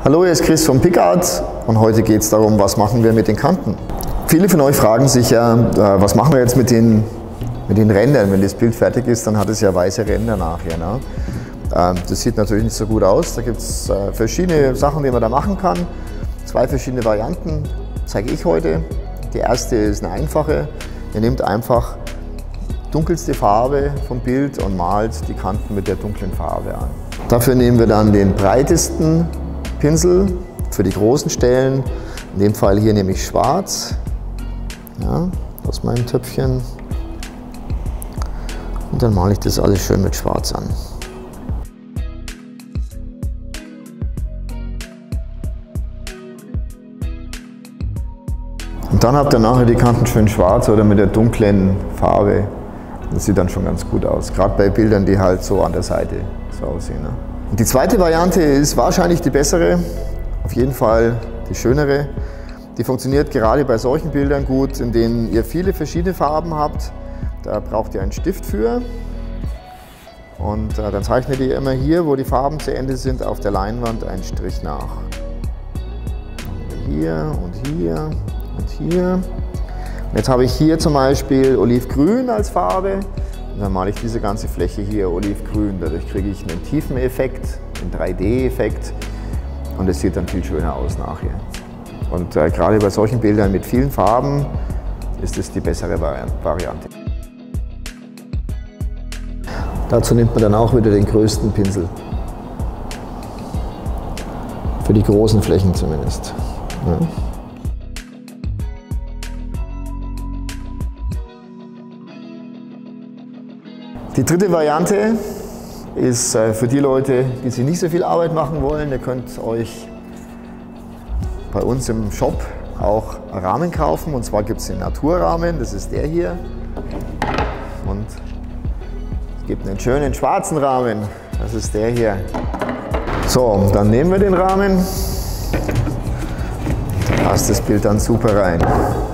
Hallo, hier ist Chris von Pickart und heute geht es darum, was machen wir mit den Kanten. Viele von euch fragen sich ja, was machen wir jetzt mit den Rändern? Wenn das Bild fertig ist, dann hat es ja weiße Ränder nachher. Ne? Das sieht natürlich nicht so gut aus. Da gibt es verschiedene Sachen, die man da machen kann. Zwei verschiedene Varianten zeige ich heute. Die erste ist eine einfache. Ihr nehmt einfach dunkelste Farbe vom Bild und malt die Kanten mit der dunklen Farbe an. Dafür nehmen wir dann den breitesten Pinsel für die großen Stellen. In dem Fall hier nehme ich schwarz, ja, aus meinem Töpfchen. Und dann male ich das alles schön mit schwarz an. Und dann habt ihr nachher die Kanten schön schwarz oder mit der dunklen Farbe. Das sieht dann schon ganz gut aus, gerade bei Bildern, die halt so an der Seite so aussehen. Ne? Und die zweite Variante ist wahrscheinlich die bessere, auf jeden Fall die schönere. Die funktioniert gerade bei solchen Bildern gut, in denen ihr viele verschiedene Farben habt. Da braucht ihr einen Stift für. Und dann zeichnet ihr immer hier, wo die Farben zu Ende sind, auf der Leinwand einen Strich nach. Hier und hier und hier. Und jetzt habe ich hier zum Beispiel Olivgrün als Farbe. Und dann male ich diese ganze Fläche hier olivgrün. Dadurch kriege ich einen Tiefeneffekt, einen 3D-Effekt. Und es sieht dann viel schöner aus nachher. Und gerade bei solchen Bildern mit vielen Farben ist es die bessere Variante. Dazu nimmt man dann auch wieder den größten Pinsel. Für die großen Flächen zumindest. Ja. Die dritte Variante ist für die Leute, die sich nicht so viel Arbeit machen wollen. Ihr könnt euch bei uns im Shop auch Rahmen kaufen. Und zwar gibt es den Naturrahmen, das ist der hier. Und es gibt einen schönen schwarzen Rahmen, das ist der hier. So, dann nehmen wir den Rahmen. Da passt das Bild dann super rein.